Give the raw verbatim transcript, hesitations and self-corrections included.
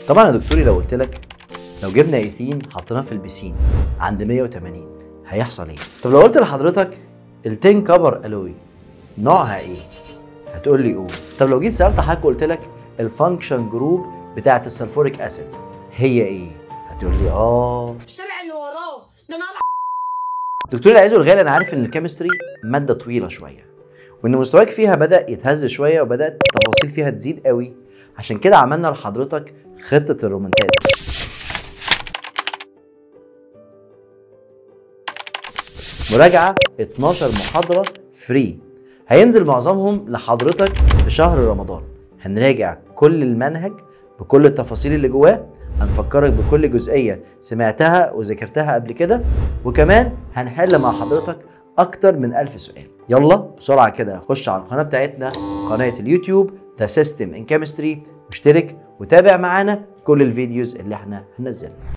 طبعا يا دكتوري لو قلت لك لو جبنا ايثين حطيناه في البسين عند مية وتمانين هيحصل ايه؟ طب لو قلت لحضرتك التين كبر الوي نوعها ايه؟ هتقول لي او. طب لو جيت سالت حضرتك وقلت لك الفانكشن جروب بتاعت السلفوريك اسيد هي ايه؟ هتقول لي اه الشارع اللي وراه ده انا. دكتور العزو الغالي، انا عارف ان الكيمستري ماده طويله شويه وان مستواك فيها بدا يتهز شويه وبدات التفاصيل فيها تزيد قوي، عشان كده عملنا لحضرتك خطه الرومنتادا. مراجعه اتناشر محاضره فري هينزل معظمهم لحضرتك في شهر رمضان. هنراجع كل المنهج بكل التفاصيل اللي جواه، هنفكرك بكل جزئيه سمعتها وذاكرتها قبل كده، وكمان هنحل مع حضرتك اكتر من ألف سؤال. يلا بسرعه كده خش على القناه بتاعتنا، قناه اليوتيوب ذا سيستم ان كيمستري، واشترك وتابع معانا كل الفيديوز اللي احنا هننزلها.